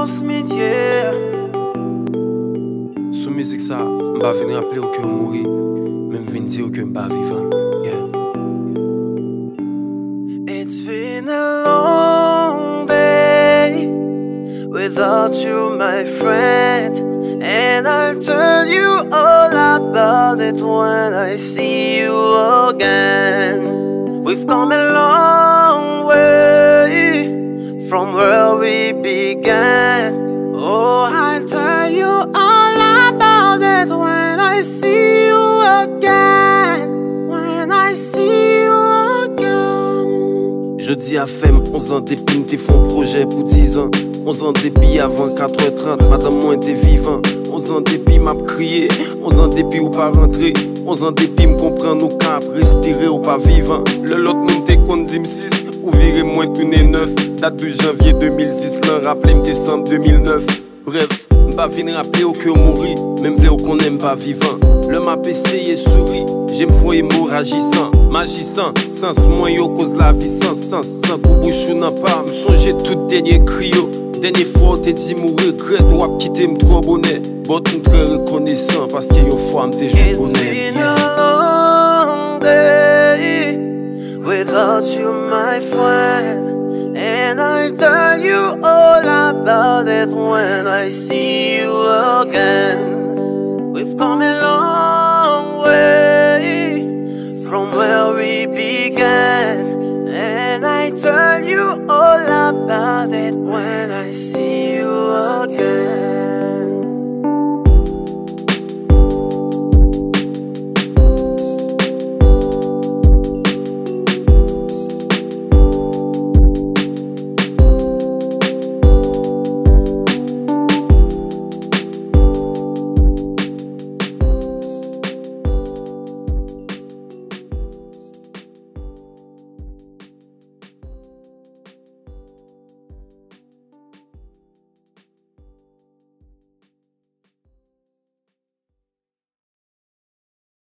Smith, yeah. Sous musique ça, m'ba venir rappeler au cœur mourir, même venir dire que m'ba vivant, yeah. It's been a long day without you, my friend, and I'll tell you all about it when I see you again. We've come a long way from where we began. Oh, I'll tell you all about it when I see you again. When I see you again. Je dis à Femme, 11 ans d'épine, t'es font projet pour 10 ans. 11 ans d'épis avant 4h30, madame moi était vivant. 11 ans d'épis m'a crié, 11 ans d'épis ou pas rentrer. 11 ans d'épis m'comprend nous cap, respirer ou pas vivant. Le lot moun te kon dim 6, ou viré moins qu'une 9. Date de janvier 2010, l'an rappelé décembre 2009. Bref, m'pas vin rappeler au cœur mourir, même vle ou qu'on aime pas vivant. Le m'a essayé souris, j'aime foyer mouragissant, magissant, sens moins yo cause la vie sans sens, sans goût bouchou n'a pas, m'songe tout dernier crio. Dernière fois, t'es dit mourir, regrette, ou ap quitter m'tro bonnet. Bon, m'tre très reconnaissant, parce que yo fois m'te joué bonnet. It's been a long day without you, my friend, and I'll tell you all about it when I see you again. We've come a long way from where we began, and I tell you all about it when I see you again.